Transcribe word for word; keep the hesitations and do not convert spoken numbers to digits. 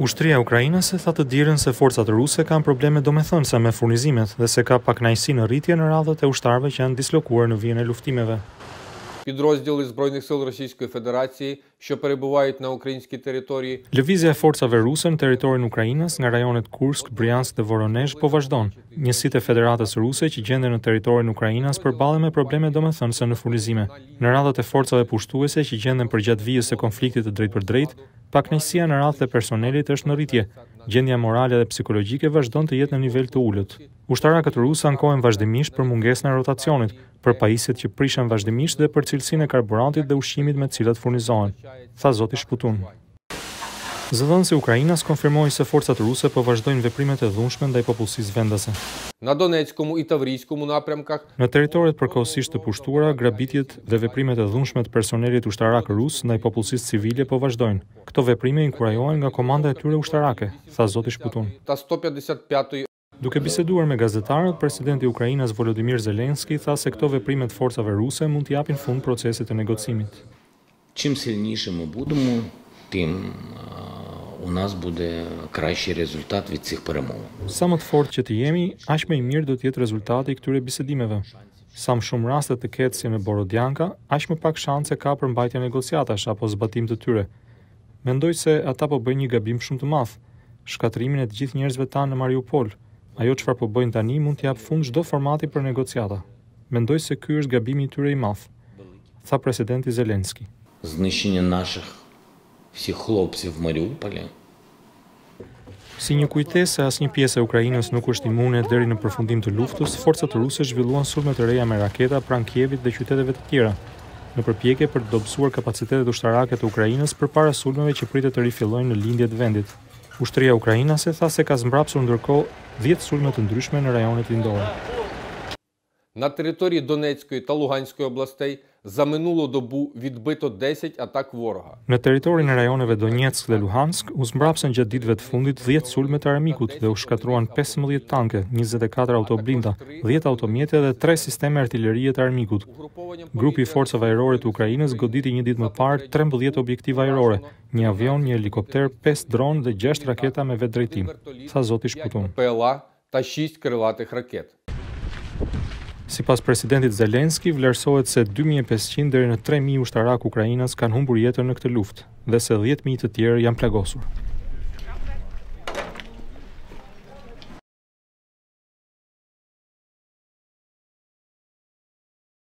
Ushtria e Ukrainës e tha të dielën se forcat ruse kanë probleme domethënëse me furnizimet dhe se ka pakënaqësi në rritje në radhët e ushtarëve që janë dislokuar në vijën e luftimeve. Підрозділи Збройних сил Російської Федерації, що перебувають на українській території. Lëvizja e forcave ruse në territorin e Ukrainës nga rajonet Kursk, Bryansk dhe Voronezh po vazhdon. Njësitë e Federatës Ruse që gjenden në territorin e Ukrainës përballen me probleme domethënëse në furnizime. Në radhët e forcave pushtuese që gjenden përgjatë vijës së konfliktit të drejtpërdrejtë, pakënaqësia në radhët e personelit është në rritje. Gjendja morale dhe psikologjike vazhdon të jetë në nivel të ulët. Ushtarakët rusë ankohen vazhdimisht për mungesën e rotacionit, për pajisjet që prishen vazhdimisht dhe për cilësinë e karburantit dhe ushqimit me të cilat furnizohen, tha zoti Shputun. Zëdhënësi i Ukrainës konfirmoi se forcat ruse po vazhdojnë veprimet e dhunshme ndaj popullsisë vendase. На Донецькому і Таврійському напрямках. Në territoret përkohësisht të pushtuara, grabitjet dhe veprimet e dhunshme të personelit ushtarak rus ndaj popullsisë civile po vazhdojnë. Këto veprime inkurajohen nga komanda e tyre ushtarake, tha zoti Shputun. Та сто п'ятдесят п'ятої. Duke biseduar me gazetarët, presidenti i Ukrainës Volodymyr Zelensky tha se këto veprime të forcave ruse mund të japin fund procesit të negocimit. Чим сильніше ми будемо, тим у нас буде кращий результат від цих перемовин. Sa më të fortë që të jemi, aq më i mirë do të jetë rezultati i këtyre bisedimeve. Sa më shumë raste të ketë si me Borodjanka, aq më pak shanse ka për mbajtje negociatash apo zbatim të tyre. Mendoj se ata po bëjnë një gabim shumë të madh, shkatrimin e të gjithë njerëzve tanë në Mariupol. Ajo çfarë po bëjnë tani mund të jap fund çdo formati për negociata. Mendoj se ky është gabimi i tyre i madh, tha presidenti Zelensky. Знищення наших всіх хлопців в Маріуполі. Si një kujtesë se asnjë pjesë e Ukrainës nuk është imune deri në përfundim të luftës, forcat ruse zhvilluan sulme të reja me raketa pranë Kievit dhe qyteteve të tjera, në përpjekje për të dobësuar kapacitetet ushtarake të Ukrainës përpara sulmeve që pritet të rifillojnë në lindje të vendit. Ushtria ukrainase tha se ka zmbrapsur ndërkohë dhjetë sulme të ndryshme në rajonet lindore. На території Донецької та Луганської областей за минулу добу відбито десять атак ворога. Në territorin e rajoneve Donetsk dhe Luhansk u zmbrapsën gjatë ditëve të fundit dhjetë sulme të armikut dhe u shkatruan pesëmbëdhjetë tanke, njëzet e katër autoblinda, dhjetë automjete dhe tre sisteme artillerie të armikut. Grupi i forcave ajrore të Ukrainës goditi një ditë më parë trembëdhjetë objektiva ajrore, një avion, një helikopter, pesë dronë dhe gjashtë raketa me vetëdrejtim, tha zoti Shputun. ПЛА та шість крилатих ракет. Sipas presidentit Zelensky, vlerësohet se dy mijë e pesëqind deri në tre mijë ushtarak Ukrainës kanë humbur jetën në këtë luftë dhe se dhjetë mijë të tjerë janë plagosur.